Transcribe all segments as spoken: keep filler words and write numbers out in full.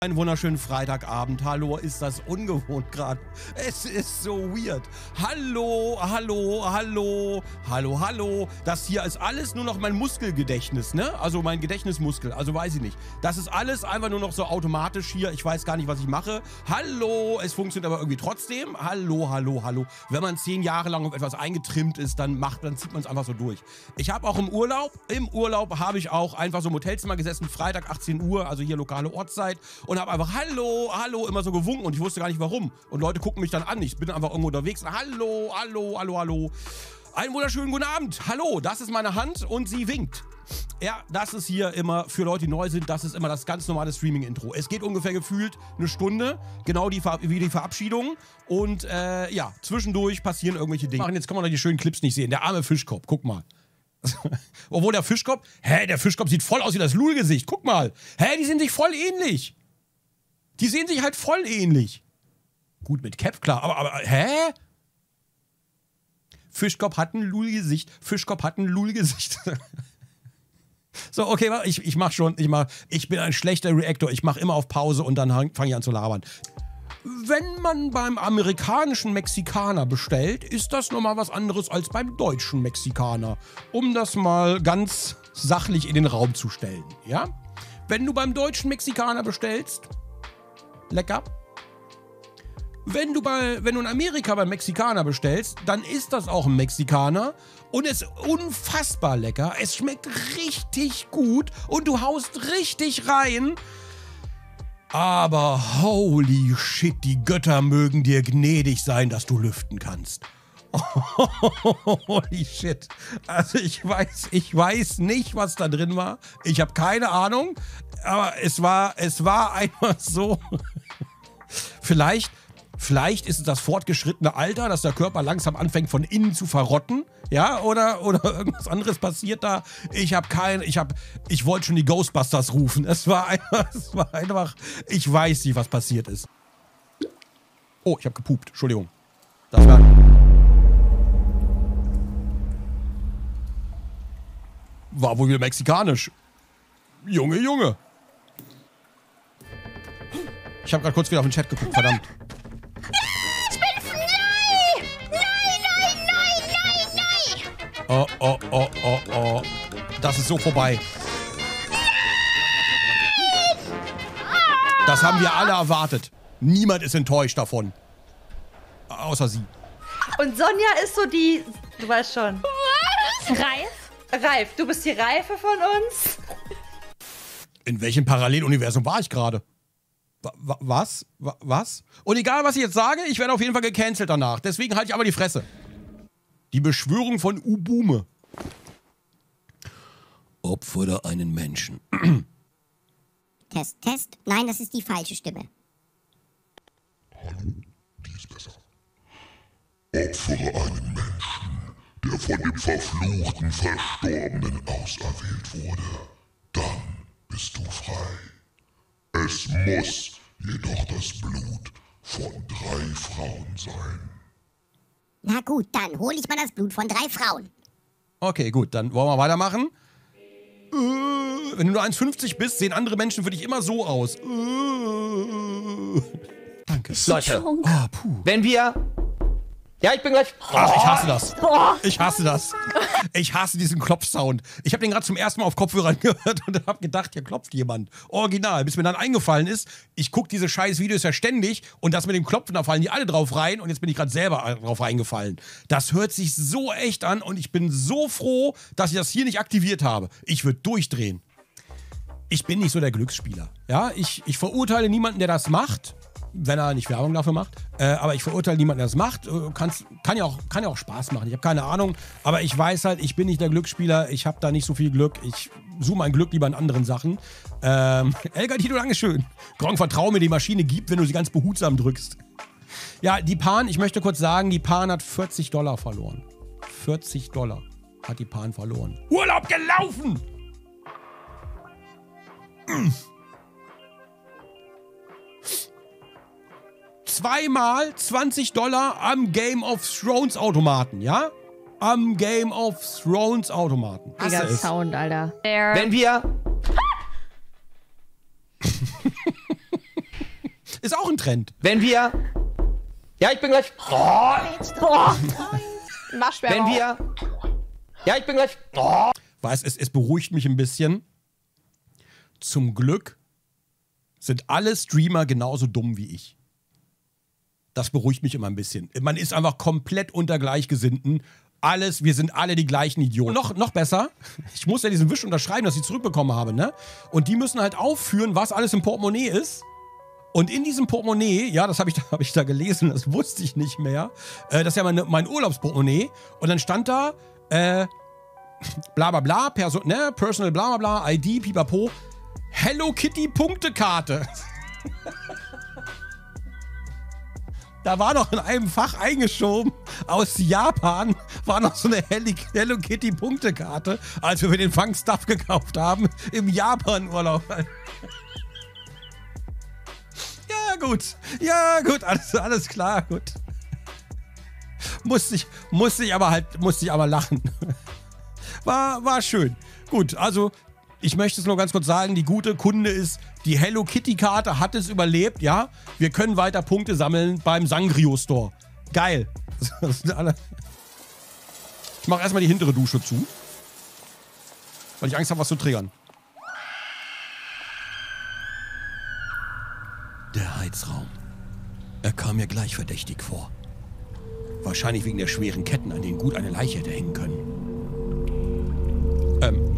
Einen wunderschönen Freitagabend. Hallo, ist das ungewohnt gerade? Es ist so weird. Hallo, hallo, hallo, hallo, hallo. Das hier ist alles nur noch mein Muskelgedächtnis, ne? Also mein Gedächtnismuskel, also weiß ich nicht. Das ist alles einfach nur noch so automatisch hier. Ich weiß gar nicht, was ich mache. Hallo, es funktioniert aber irgendwie trotzdem. Hallo, hallo, hallo. Wenn man zehn Jahre lang auf etwas eingetrimmt ist, dann macht, dann zieht man es einfach so durch. Ich habe auch im Urlaub, im Urlaub habe ich auch einfach so im Hotelzimmer gesessen, Freitag achtzehn Uhr, also hier lokale Ortszeit. Und habe einfach Hallo, Hallo immer so gewunken und ich wusste gar nicht warum. Und Leute gucken mich dann an. Ich bin einfach irgendwo unterwegs. Hallo, Hallo, Hallo, Hallo. Einen wunderschönen guten Abend. Hallo, das ist meine Hand und sie winkt. Ja, das ist hier immer, für Leute, die neu sind, das ist immer das ganz normale Streaming-Intro. Es geht ungefähr gefühlt eine Stunde, genau die, wie die Verabschiedung. Und äh, ja, zwischendurch passieren irgendwelche Dinge. Jetzt kann man doch die schönen Clips nicht sehen. Der arme Fischkopf, guck mal. Obwohl der Fischkopf, hä, der Fischkopf sieht voll aus wie das Lul-Gesicht. Guck mal. Hä, die sind sich voll ähnlich. Die sehen sich halt voll ähnlich. Gut, mit Cap, klar, aber, aber, hä? Fischkopf hat ein Lul-Gesicht. Fischkopf hat ein Lul-Gesicht. So, okay, ich, ich mach schon, ich mach, ich bin ein schlechter Reactor. Ich mach immer auf Pause und dann fange ich an zu labern. Wenn man beim amerikanischen Mexikaner bestellt, ist das nochmal was anderes als beim deutschen Mexikaner. Um das mal ganz sachlich in den Raum zu stellen, ja? Wenn du beim deutschen Mexikaner bestellst, lecker. Wenn du, bei, wenn du in Amerika beim Mexikaner bestellst, dann ist das auch ein Mexikaner und es ist unfassbar lecker. Es schmeckt richtig gut und du haust richtig rein. Aber holy shit, die Götter mögen dir gnädig sein, dass du lüften kannst. Holy shit. Also ich weiß, ich weiß nicht, was da drin war. Ich habe keine Ahnung. Aber es war, es war einfach so. Vielleicht, vielleicht ist es das fortgeschrittene Alter, dass der Körper langsam anfängt von innen zu verrotten. Ja, oder, oder irgendwas anderes passiert da. Ich habe kein, ich habe, ich wollte schon die Ghostbusters rufen. Es war einfach, es war einfach, ich weiß nicht, was passiert ist. Oh, ich habe gepupt. Entschuldigung. Das war... War wohl wieder mexikanisch. Junge, Junge. Ich habe gerade kurz wieder auf den Chat geguckt, verdammt. Ich bin frei! Nein, nein, nein, nein, nein! Oh, oh, oh, oh, oh. Das ist so vorbei. Das haben wir alle erwartet. Niemand ist enttäuscht davon. Außer sie. Und Sonja ist so die... Du weißt schon. Was? Reif? Reif, du bist die Reife von uns. In welchem Paralleluniversum war ich gerade? Was? Was? Und egal, was ich jetzt sage, ich werde auf jeden Fall gecancelt danach. Deswegen halte ich aber die Fresse. Die Beschwörung von Ubume. Opfere einen Menschen. Test, Test. Nein, das ist die falsche Stimme. Hallo, die ist besser. Opfere einen Menschen, der von dem verfluchten Verstorbenen auserwählt wurde. Dann bist du frei. Es muss jedoch das Blut von drei Frauen sein. Na gut, dann hole ich mal das Blut von drei Frauen. Okay, gut, dann wollen wir weitermachen. Äh, wenn du nur eins fünfzig bist, sehen andere Menschen für dich immer so aus. Äh, danke. Leute, oh, puh. wenn wir... Ja, ich bin gleich... Ach, ich hasse das. Ich hasse das. Ich hasse diesen Klopfsound. Ich habe den gerade zum ersten Mal auf Kopfhörern gehört und habe gedacht, hier klopft jemand. Original. Bis mir dann eingefallen ist, ich gucke diese scheiß Videos ja ständig und das mit dem Klopfen, da fallen die alle drauf rein und jetzt bin ich gerade selber drauf reingefallen. Das hört sich so echt an und ich bin so froh, dass ich das hier nicht aktiviert habe. Ich würde durchdrehen. Ich bin nicht so der Glücksspieler. Ja, ich, ich verurteile niemanden, der das macht. Wenn er nicht Werbung dafür macht. Äh, aber ich verurteile niemanden, der das macht. Äh, kann's, kann, ja auch, kann ja auch Spaß machen. Ich habe keine Ahnung. Aber ich weiß halt, ich bin nicht der Glücksspieler. Ich habe da nicht so viel Glück. Ich suche mein Glück lieber in anderen Sachen. Ähm, Elga Tito, Dankeschön. Gronk, vertrau mir, die Maschine gibt, wenn du sie ganz behutsam drückst. Ja, die Pan, ich möchte kurz sagen, die Pan hat vierzig Dollar verloren. vierzig Dollar hat die Pan verloren. Urlaub gelaufen! Mm. Zweimal zwanzig Dollar am Game of Thrones Automaten, ja? Am Game of Thrones Automaten. Mega Sound, Alter. Wenn wir... Ist auch ein Trend. Wenn wir... Ja, ich bin gleich... Oh, Mach schwer. wenn wir... Ja, ich bin gleich... Oh. Weiß, es, es beruhigt mich ein bisschen. Zum Glück sind alle Streamer genauso dumm wie ich. Das beruhigt mich immer ein bisschen. Man ist einfach komplett unter Gleichgesinnten. Alles, wir sind alle die gleichen Idioten. Noch, noch besser, ich muss ja diesen Wisch unterschreiben, dass ich zurückbekommen habe, ne? Und die müssen halt aufführen, was alles im Portemonnaie ist. Und in diesem Portemonnaie, ja, das habe ich, hab ich da gelesen, das wusste ich nicht mehr. Äh, das ist ja mein, mein Urlaubsportemonnaie. Und dann stand da, äh, bla bla bla, Perso ne, Personal bla bla bla, I D, pipapo, Hello Kitty Punktekarte. Da war noch in einem Fach eingeschoben, aus Japan, war noch so eine Hello Kitty Punktekarte, als wir den Fang-Stuff gekauft haben, im Japan-Urlaub. Ja, gut. Ja, gut, alles, alles klar, gut. Musste ich, musste ich aber halt, musste ich aber lachen. War, war schön. Gut, also ich möchte es nur ganz kurz sagen, die gute Kunde ist, die Hello Kitty Karte hat es überlebt, ja. Wir können weiter Punkte sammeln beim Sangrio Store. Geil. Ich mache erstmal die hintere Dusche zu, weil ich Angst habe, was zu triggern. Der Heizraum. Er kam mir gleich verdächtig vor. Wahrscheinlich wegen der schweren Ketten, an denen gut eine Leiche hätte hängen können. Ähm.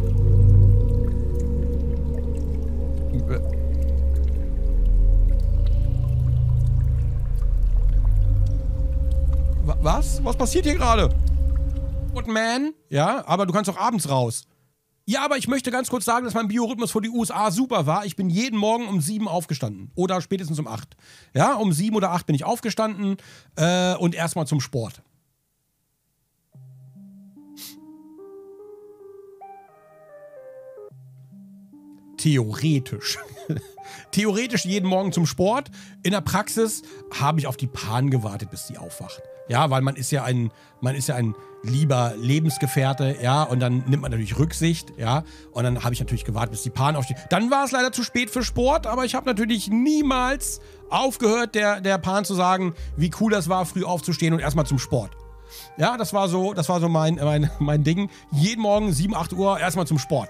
Was? Was passiert hier gerade? Good man? Ja, aber du kannst doch abends raus. Ja, aber ich möchte ganz kurz sagen, dass mein Biorhythmus für die U S A super war. Ich bin jeden Morgen um sieben aufgestanden. Oder spätestens um acht. Ja, um sieben oder acht bin ich aufgestanden äh, und erstmal zum Sport. Theoretisch. Theoretisch jeden Morgen zum Sport. In der Praxis habe ich auf die Pan gewartet, bis sie aufwacht. Ja, weil man ist ja ein, man ist ja ein lieber Lebensgefährte, ja, und dann nimmt man natürlich Rücksicht, ja, und dann habe ich natürlich gewartet, bis die Pan aufsteht. Dann war es leider zu spät für Sport, aber ich habe natürlich niemals aufgehört, der, der Pan zu sagen, wie cool das war, früh aufzustehen und erstmal zum Sport. Ja, das war so, das war so mein, mein, mein Ding. Jeden Morgen sieben, acht Uhr erstmal zum Sport.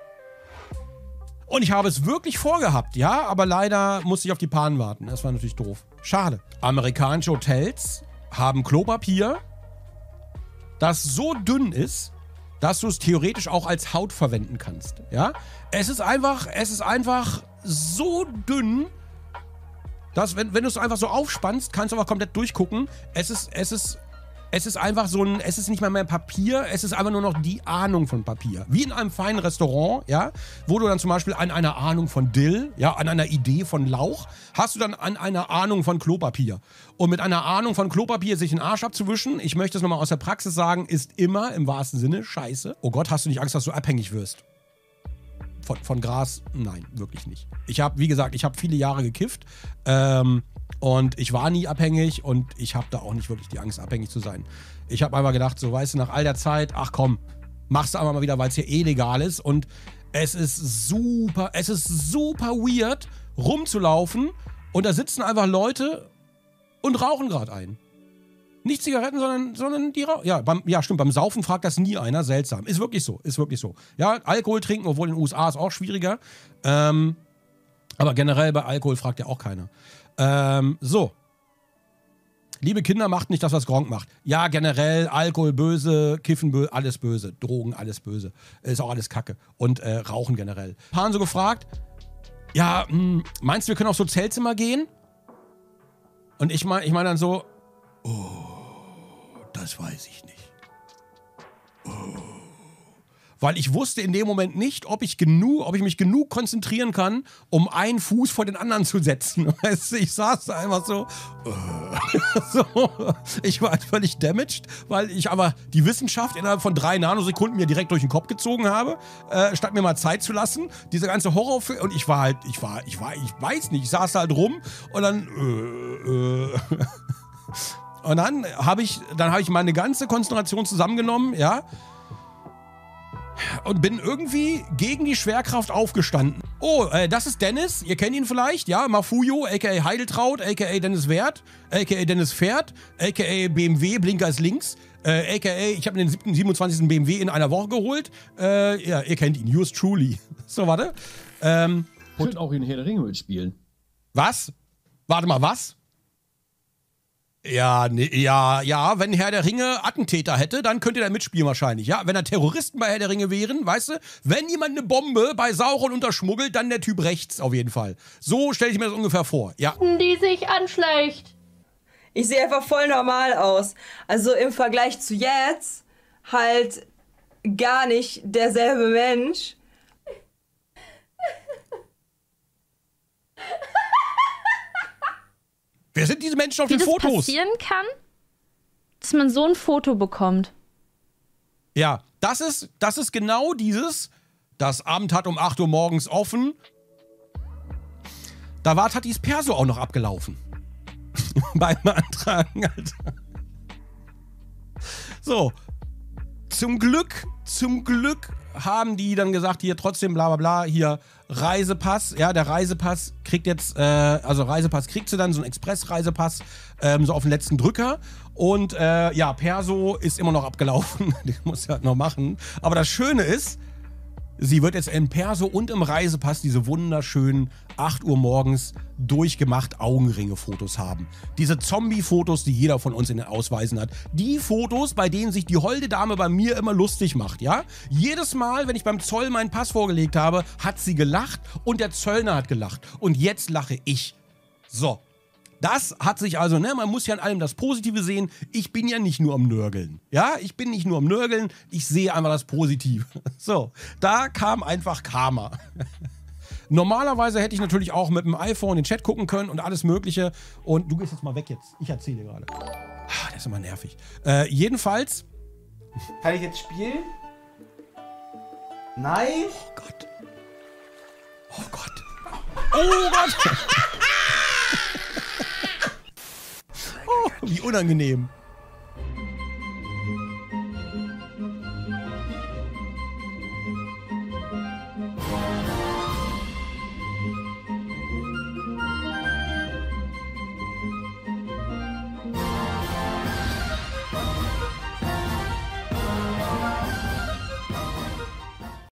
Und ich habe es wirklich vorgehabt, ja, aber leider musste ich auf die Pan warten. Das war natürlich doof. Schade. Amerikanische Hotels haben Klopapier, das so dünn ist, dass du es theoretisch auch als Haut verwenden kannst. Ja? Es ist einfach, es ist einfach so dünn, dass, wenn, wenn du es einfach so aufspannst, kannst du aber komplett durchgucken. Es ist, es ist, es ist einfach so ein, es ist nicht mal mehr Papier, es ist einfach nur noch die Ahnung von Papier. Wie in einem feinen Restaurant, ja, wo du dann zum Beispiel an einer Ahnung von Dill, ja, an einer Idee von Lauch, hast du dann an einer Ahnung von Klopapier. Und mit einer Ahnung von Klopapier sich den Arsch abzuwischen, ich möchte es nochmal aus der Praxis sagen, ist immer im wahrsten Sinne scheiße. Oh Gott, hast du nicht Angst, dass du abhängig wirst? Von, von Gras? Nein, wirklich nicht. Ich habe, wie gesagt, ich habe viele Jahre gekifft, ähm, und ich war nie abhängig und ich habe da auch nicht wirklich die Angst, abhängig zu sein. Ich habe einfach gedacht, so, weißt du, nach all der Zeit, ach komm, machst du aber mal wieder, weil es hier eh legal ist. Und es ist super, es ist super weird, rumzulaufen und da sitzen einfach Leute und rauchen gerade ein. Nicht Zigaretten, sondern, sondern die rauchen. Ja, beim, ja, stimmt, beim Saufen fragt das nie einer, seltsam. Ist wirklich so, ist wirklich so. Ja, Alkohol trinken, obwohl in den U S A ist auch schwieriger. Ähm, aber generell bei Alkohol fragt ja auch keiner. Ähm, so. Liebe Kinder, macht nicht das, was Gronk macht. Ja, generell, Alkohol böse, Kiffen böse, alles böse. Drogen, alles böse. Ist auch alles Kacke. Und äh, Rauchen generell. Paar haben so gefragt, ja, mh, meinst du, wir können auf so Zeltzimmer gehen? Und ich meine ich mein dann so, oh, das weiß ich nicht. Oh. Weil ich wusste in dem Moment nicht, ob ich genug, ob ich mich genug konzentrieren kann, um einen Fuß vor den anderen zu setzen. Weißt du, ich saß da einfach so, uh, so. Ich war halt völlig damaged, weil ich aber die Wissenschaft innerhalb von drei Nanosekunden mir direkt durch den Kopf gezogen habe, äh, statt mir mal Zeit zu lassen. Diese ganze Horrorfilm, und ich war halt, ich war, ich war, ich weiß nicht, ich saß da halt rum und dann, äh, äh. Und dann habe ich, dann habe ich meine ganze Konzentration zusammengenommen, ja. und bin irgendwie gegen die Schwerkraft aufgestanden. Oh, äh, das ist Dennis. Ihr kennt ihn vielleicht, ja? Mafujo, aka Heideltraut, aka Dennis Wert, aka Dennis Pferd, aka B M W, Blinker ist links, äh, aka ich habe den siebenundzwanzigsten B M W in einer Woche geholt. Äh, ja, ihr kennt ihn, yours truly. So, warte. Ähm, Ich könnte auch in Herr der Ringe mitspielen. was? Warte mal, was? Ja, ne, ja, ja, wenn Herr der Ringe Attentäter hätte, dann könnte er mitspielen wahrscheinlich, ja? Wenn da Terroristen bei Herr der Ringe wären, weißt du? Wenn jemand eine Bombe bei Sauron unterschmuggelt, dann der Typ rechts auf jeden Fall. So stelle ich mir das ungefähr vor, ja. Die sich anschleicht. Ich sehe einfach voll normal aus. Also im Vergleich zu jetzt halt gar nicht derselbe Mensch. Wer sind diese Menschen auf Wie den das Fotos? passieren kann, dass man so ein Foto bekommt. Ja, das ist, das ist genau dieses, das Amt hat um acht Uhr morgens offen. Da war Tatis Perso auch noch abgelaufen. Beim Antragen, Alter. So. Zum Glück, zum Glück haben die dann gesagt, hier trotzdem bla bla bla, hier Reisepass. Ja, der Reisepass kriegt jetzt, äh, also Reisepass kriegst du dann, so ein Express-Reisepass, ähm, so auf den letzten Drücker. Und äh, ja, Perso ist immer noch abgelaufen. Den muss er halt noch machen. Aber das Schöne ist, sie wird jetzt im Perso und im Reisepass diese wunderschönen acht Uhr morgens durchgemacht Augenringe-Fotos haben. Diese Zombie-Fotos, die jeder von uns in den Ausweisen hat. Die Fotos, bei denen sich die holde Dame bei mir immer lustig macht, ja? Jedes Mal, wenn ich beim Zoll meinen Pass vorgelegt habe, hat sie gelacht und der Zöllner hat gelacht. Und jetzt lache ich. So. Das hat sich also, ne, man muss ja an allem das Positive sehen. Ich bin ja nicht nur am Nörgeln. Ja, ich bin nicht nur am Nörgeln, ich sehe einfach das Positive. So, da kam einfach Karma. Normalerweise hätte ich natürlich auch mit dem iPhone den Chat gucken können und alles Mögliche. Und du gehst jetzt mal weg jetzt. Ich erzähle dir gerade. Ah, das ist immer nervig. Äh, jedenfalls. Kann ich jetzt spielen? Nein? Oh Gott. Oh Gott. Oh Gott. Oh, wie unangenehm.